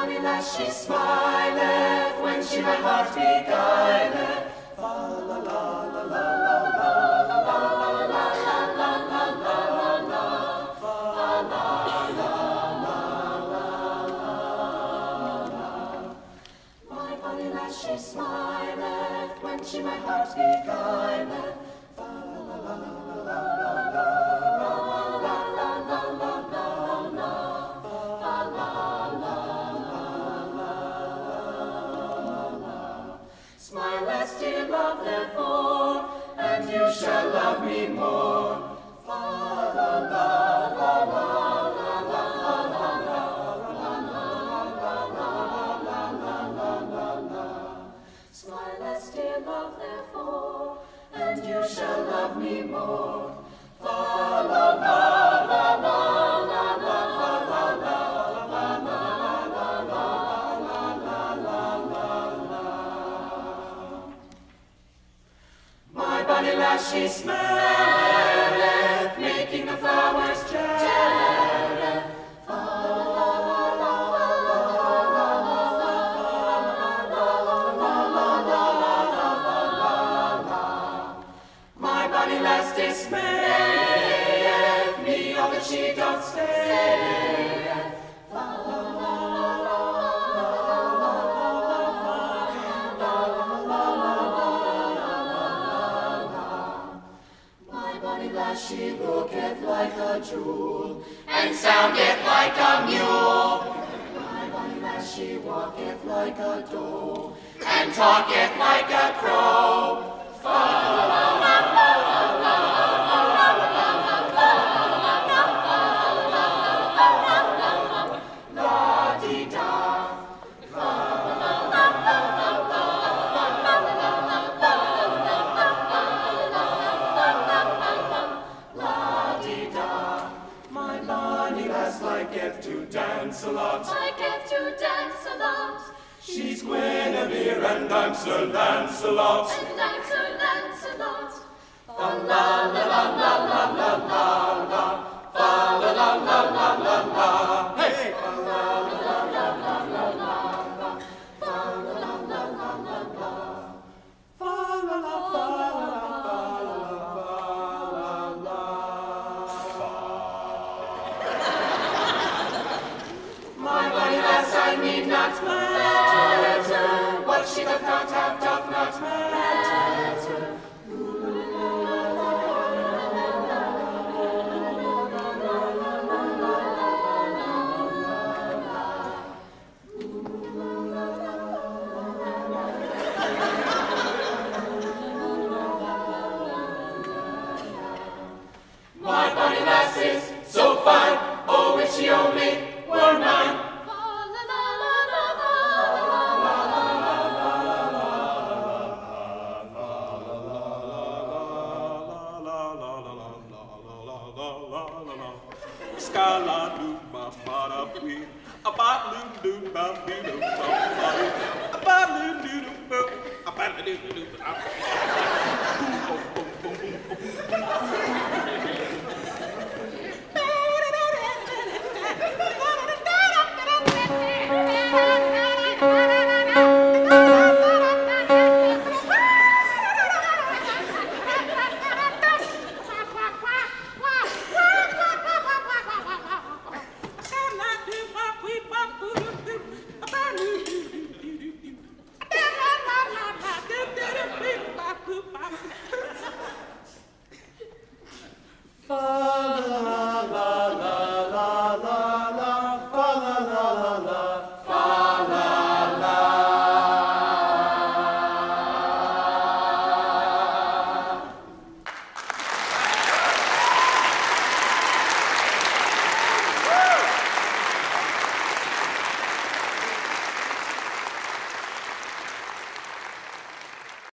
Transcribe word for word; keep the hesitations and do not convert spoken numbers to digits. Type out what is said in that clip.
bonny lass, she smileth when she my heart beguileth. Fa la la la la la la la la la la la la la la. Fa la la la la la la. My bonny lass, she smileth when she my heart beguileth. Fa la la la la la la la la la la la. Smile, less dear love, therefore, and you shall love me more. Fa la la la la la la la la la la la. Smile, less dear love, therefore, and you shall love me more. Fa la la la la la la la la. My bonny lass, she smelleth, making the flowers jealous. Fa la la la la la la la. My bonny lass dismayeth me, all that she doth say. She looketh like a jewel, and soundeth like a mule. My bonny lass, she walketh like a doe, and talketh like a crow. Fa la la la la la la dee da. Liketh to dance a lot, liketh to dance a lot. She's Guinevere and I'm Sir Lancelot, and I'm Sir Lancelot. Fa la la la la la la la la. Fa la la la la la la. Hey! Fa la la la la la la la. Fa la la la la la la. Fa la la fa la la fa la la fa la la. My bonny lass, I need not matter, what she doth not have doth not matter. My bonny lass is so fine, oh, if she only were mine. Scala-doo-ba, ba-da-wee, a-ba-doo-doo-ba-doo-doo, a-ba-doo-doo-doo-boo, a-ba-doo-doo-doo-boo, a-ba-doo-doo-doo-boo.